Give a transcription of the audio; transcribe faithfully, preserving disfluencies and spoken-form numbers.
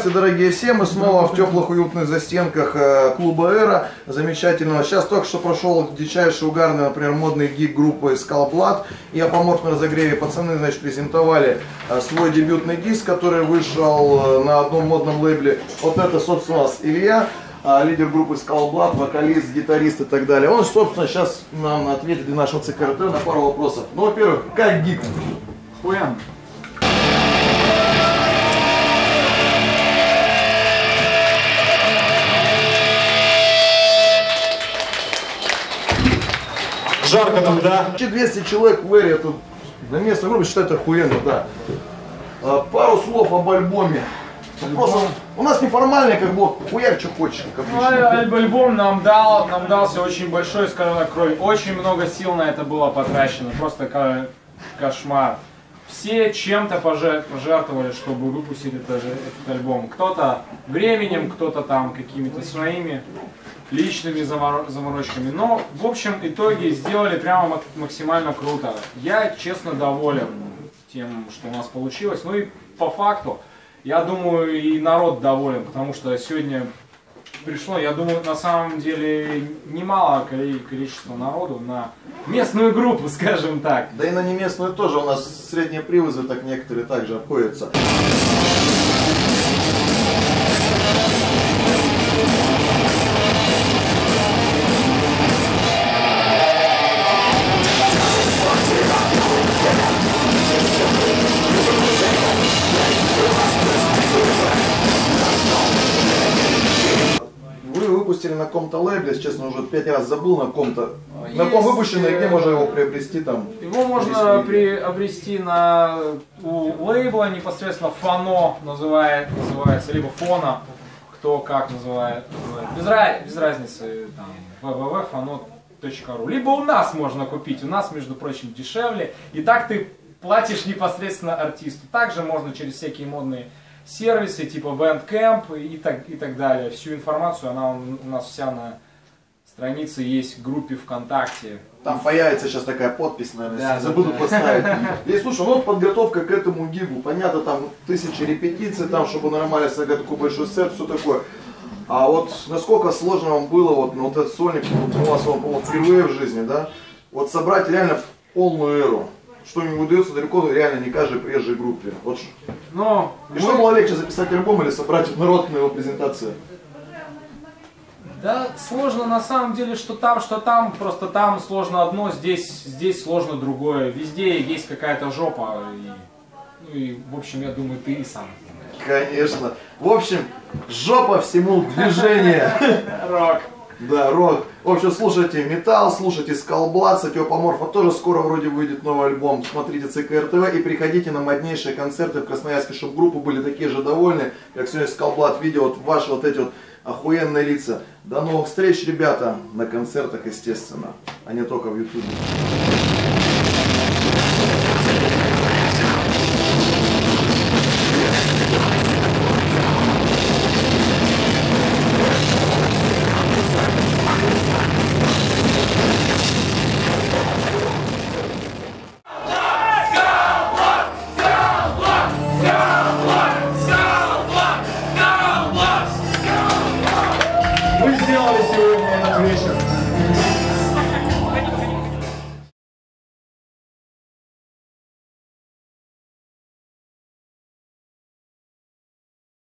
Здравствуйте, дорогие все, мы снова в теплых уютных застенках клуба Эра, замечательного. Сейчас только что прошел дичайший угарный, например, модный гиг группы Skull Blood. Я помог на разогреве, пацаны, значит, презентовали свой дебютный диск, который вышел на одном модном лейбле. Вот это, собственно, у нас Илья, лидер группы Skull Blood, вокалист, гитарист и так далее. Он, собственно, сейчас нам ответит для нашего ЦКРТ на пару вопросов. Ну, во-первых, как гиг? Хуян. Жарко там, да? двести человек в Эре, это на местной группе считают охуенно, да. Пару слов об альбоме. Просто у нас неформальный, как бы, хуяк, что хочешь, как обычно. Ну, альбом нам дал, нам дался очень большой, скажем так, кровь. Очень много сил на это было потрачено, просто кошмар. Все чем-то пожертвовали, чтобы выпустить этот, этот альбом. Кто-то временем, кто-то там какими-то своими личными заморочками. Но, в общем, итоге сделали прямо максимально круто. Я, честно, доволен тем, что у нас получилось. Ну и по факту, я думаю, и народ доволен, потому что сегодня пришло, я думаю, на самом деле немало количество народу на местную группу, скажем так. Да и на неместную тоже, у нас средние привозы, так некоторые также обходятся. Выпустили на ком-то лейбле, если честно, уже пять раз забыл на ком-то. На ком выпущено и где можно его приобрести там? Его можно приобрести на у лейбла непосредственно Фано называет, называется, либо Фона, кто как называет. Без, раз, без разницы, там, вэ вэ вэ точка фано точка ру. Либо у нас можно купить, у нас, между прочим, дешевле. И так ты платишь непосредственно артисту. Также можно через всякие модные сервисы типа Bandcamp и так, и так далее. Всю информацию, она у нас вся на странице есть в группе ВКонтакте. Там появится сейчас такая подпись, наверное, да, забуду да, поставить. И слушай, ну вот подготовка к этому гигу. Понятно, там тысячи репетиций, там, чтобы нормально сыграть такой большой сет, все такое. А вот насколько сложно вам было, вот, ну, вот этот сольник, вот, у вас он, по-моему, впервые в жизни, да? Вот собрать реально полную эру. Что им удается далеко, реально не каждой приезжей группе. Вот. Но и мы... что было легче, записать альбом или собрать народ на его презентации? Да, сложно на самом деле, что там, что там, просто там сложно одно, здесь, здесь сложно другое. Везде есть какая-то жопа. И, ну и, в общем, я думаю, ты и сам знаешь. Конечно. В общем, жопа всему движение. Рок. Да, рок. В общем, слушайте металл, слушайте Skull Blood, Сатиопоморфа, тоже скоро вроде выйдет новый альбом. Смотрите ЦКРТВ и приходите на моднейшие концерты в Красноярске, чтобы группы были такие же довольны, как сегодня Skull Blood видео, вот ваши вот эти вот охуенные лица. До новых встреч, ребята, на концертах, естественно, а не только в ютубе. Мы сделали сегодня этот вечер.